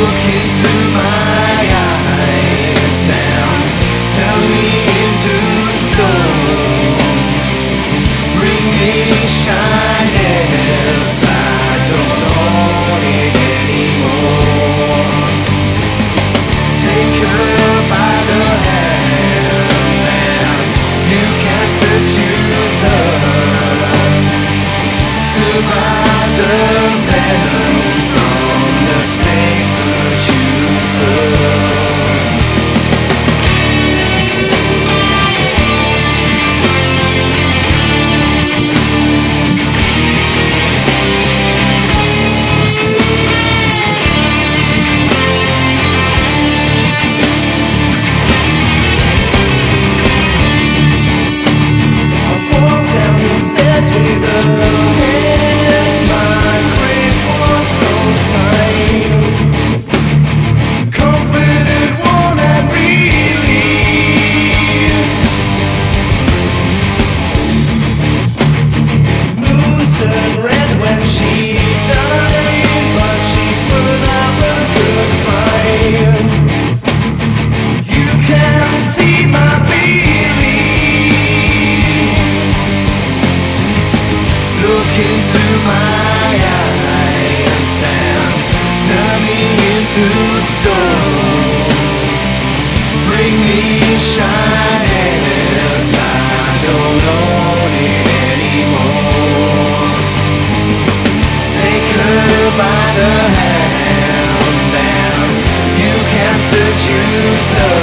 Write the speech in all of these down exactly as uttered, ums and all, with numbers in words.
Look into my eyes and tell me into stone. Bring me shyness, I don't own it anymore. Take her by the hand and you can seduce her. Survive the venom from the snake's seducer. Into my eyes and turn me into stone. Bring me shyness, I don't own it anymore. Take her by the hand and you can seduce her.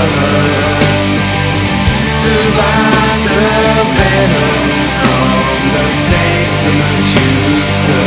Survive the venom from the snake's Medusa.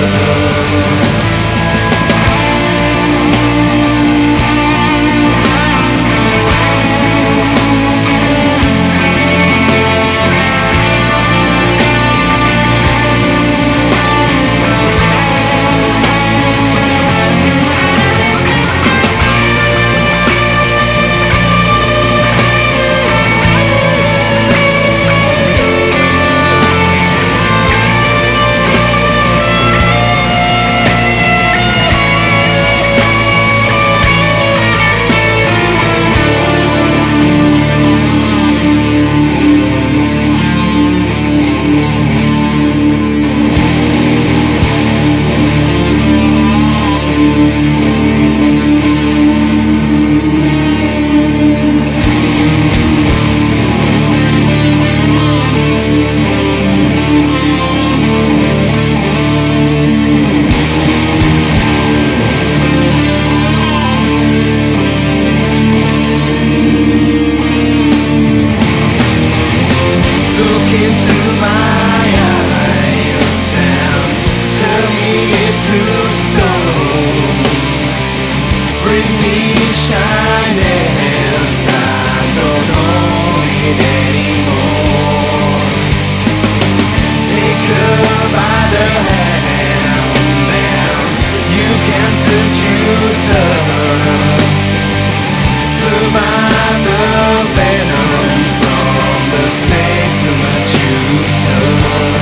Into my eyes and turn me into stone. Bring me shyness, I don't own it anymore. Take her by the hand and you can seduce her. Survive the venom from the snake's Medusa.